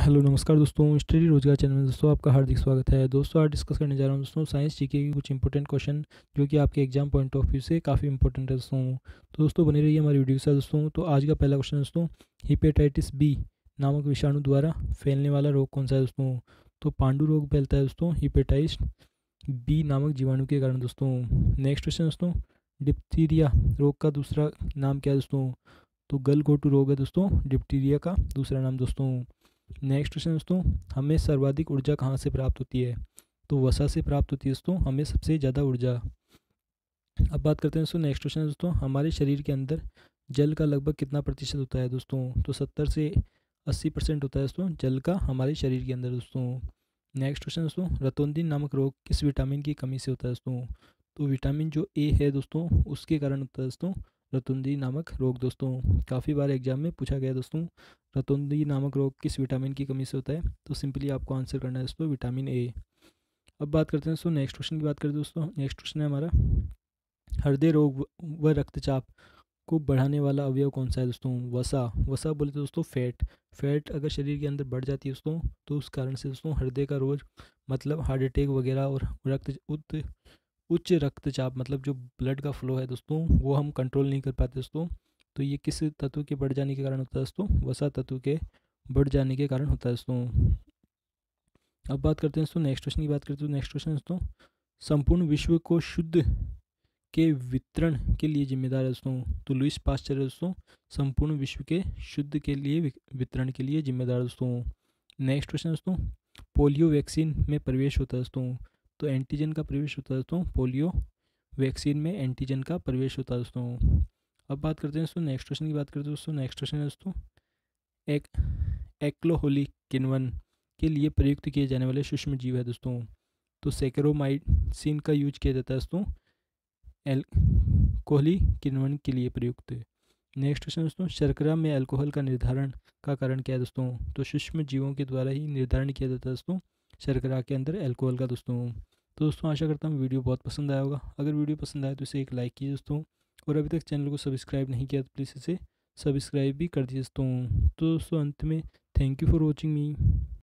Hello नमस्कार दोस्तों, study रोजगार चैनल में दोस्तों आपका हार्दिक स्वागत है। दोस्तों आज डिस्कस करने जा रहा हूँ दोस्तों साइंस जीके की कुछ इंपॉर्टेंट क्वेश्चन जो कि आपके एग्जाम पॉइंट ऑफ व्यू से काफ़ी इंपॉर्टेंट है दोस्तों। तो दोस्तों बने रहिए हमारी वीडियो के साथ दोस्तों। तो आज का पहला क्वेश्चन दोस्तों, हिपेटाइटिस बी नामक विषाणु द्वारा फैलने वाला रोग कौन सा है दोस्तों। तो पांडु रोग फैलता है दोस्तों हिपेटाइटिस बी नामक जीवाणु के कारण दोस्तों। नेक्स्ट क्वेश्चन दोस्तों, डिप्थीरिया रोग का दूसरा नाम क्या है दोस्तों। तो गलघोटू रोग है दोस्तों डिप्थीरिया का दूसरा नाम दोस्तों। नेक्स्ट क्वेश्चन दोस्तों, हमें सर्वाधिक ऊर्जा कहाँ से प्राप्त होती है। तो वसा से प्राप्त होती है दोस्तों हमें सबसे ज़्यादा ऊर्जा। अब बात करते हैं दोस्तों, नेक्स्ट क्वेश्चन दोस्तों, हमारे शरीर के अंदर जल का लगभग कितना प्रतिशत होता है दोस्तों। तो 70 से 80% होता है दोस्तों जल का हमारे शरीर के अंदर दोस्तों। नेक्स्ट क्वेश्चन दोस्तों, रतौंधी नामक रोग किस विटामिन की कमी से होता है दोस्तों। तो विटामिन जो ए है दोस्तों उसके कारण होता है दोस्तों रतौंधी नामक रोग दोस्तों। काफ़ी बार एग्जाम में पूछा गया दोस्तों रतौंधी नामक रोग किस विटामिन की कमी से होता है। तो सिंपली आपको आंसर करना है दोस्तों विटामिन ए। अब बात करते हैं दोस्तों नेक्स्ट क्वेश्चन की बात करते हैं दोस्तों। नेक्स्ट क्वेश्चन है हमारा, हृदय रोग व रक्तचाप को बढ़ाने वाला अवयव कौन सा है दोस्तों। वसा। वसा बोले तो दोस्तों फैट। फैट अगर शरीर के अंदर बढ़ जाती है दोस्तों तो उस कारण से दोस्तों हृदय का रोग मतलब हार्ट अटैक वगैरह और उच्च रक्तचाप मतलब जो ब्लड का फ्लो है दोस्तों वो हम कंट्रोल नहीं कर पाते दोस्तों। तो ये किस तत्व के बढ़ जाने के कारण होता है दोस्तों, वसा तत्व के बढ़ जाने के कारण होता है दोस्तों। अब बात करते हैं दोस्तों नेक्स्ट क्वेश्चन की बात करते हैं। नेक्स्ट क्वेश्चन दोस्तों, संपूर्ण विश्व को शुद्ध के वितरण के लिए जिम्मेदार है दोस्तों। तो लुईस पास्चर है दोस्तों संपूर्ण विश्व के शुद्ध के लिए वितरण के लिए जिम्मेदार दोस्तों। नेक्स्ट क्वेश्चन दोस्तों, पोलियो वैक्सीन में प्रवेश होता है दोस्तों। तो एंटीजन का प्रवेश होता है दोस्तों पोलियो वैक्सीन में एंटीजन का प्रवेश होता है दोस्तों। अब बात करते हैं दोस्तों नेक्स्ट क्वेश्चन की बात करते हैं दोस्तों। नेक्स्ट क्वेश्चन है दोस्तों, एक एक्लोहोलिक किण्वन के लिए प्रयुक्त किए जाने वाले सूक्ष्म जीव है दोस्तों। तो सेकेरोमाइसिन का यूज किया जाता है दोस्तों एल्कोहली किण्वन के लिए प्रयुक्त। नेक्स्ट क्वेश्चन दोस्तों, शर्करा में अल्कोहल का निर्धारण का कारण क्या है दोस्तों। तो सूक्ष्म जीवों के द्वारा ही निर्धारण किया जाता है दोस्तों शर्करा के अंदर अल्कोहल का दोस्तों। तो दोस्तों आशा करता हूँ वीडियो बहुत पसंद आया होगा। अगर वीडियो पसंद आए तो इसे एक लाइक कीजिए दोस्तों, और अभी तक चैनल को सब्सक्राइब नहीं किया तो प्लीज़ इसे सब्सक्राइब भी कर दीजिए दोस्तों। तो दोस्तों अंत में thank you for watching me.